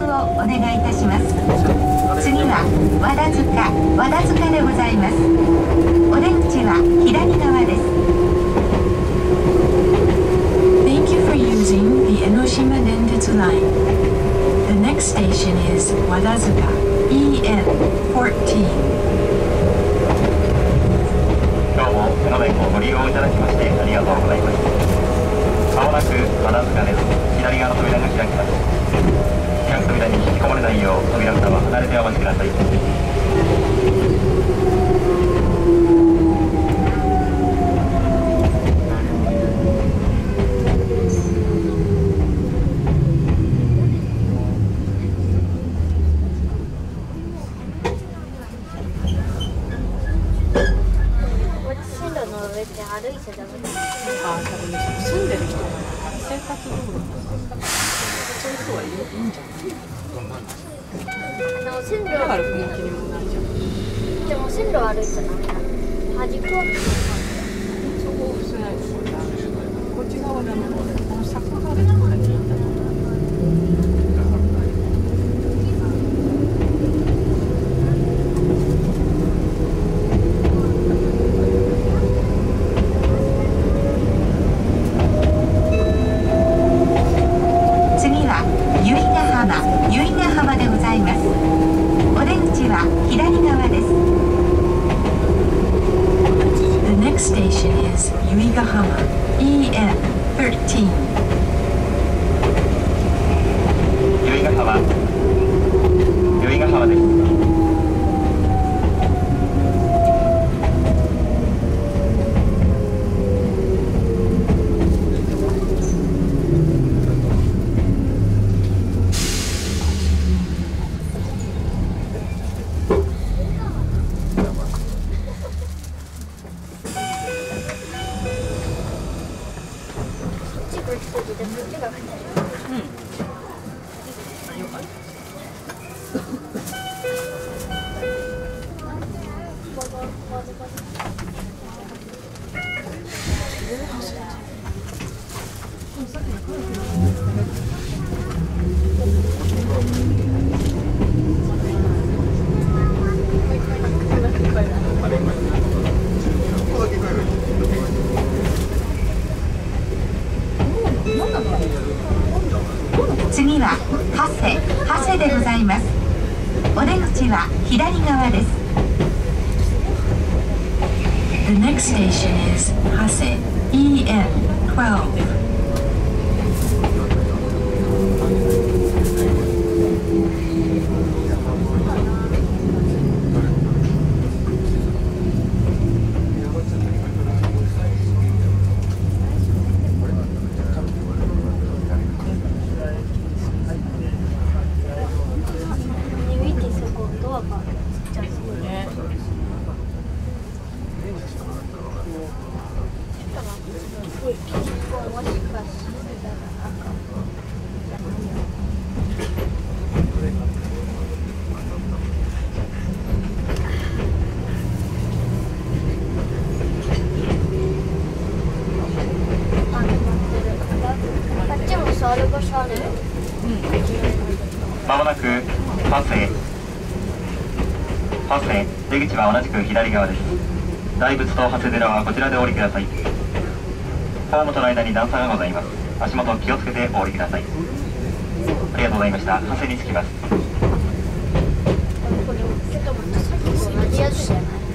をお願いいたします。次は和田塚でございます。お出口は左側です。 Thank you for using the Enoshima Dentetsu line. The next station is Wadazuka, EN14. 今日も江ノ電をご利用いただきましてありがとうございます。まもなく和田塚です。左側の扉が開きます。開く扉に引き込まれないよう扉蓋は離れてお待ちください。 線路がある雰囲気にもなるじゃん。でも線路歩いちゃダメだ。端っこそこをしないとこっち側だね。この坂があるところに行ったの。 次は由比ヶ浜でございます。お出口は左側です。 The next station is Yuigahama, EN13. 由比ヶ浜です。 次は長谷でございます。お出口は左側です。 The next station is Hase, EN12. まもなく反省出口は同じく左側です。大仏と長谷寺はこちらでお降りください。ホームとの間に段差がございます。足元気をつけてお降りください。ありがとうございました。長谷に着きます。 同じやつじゃない。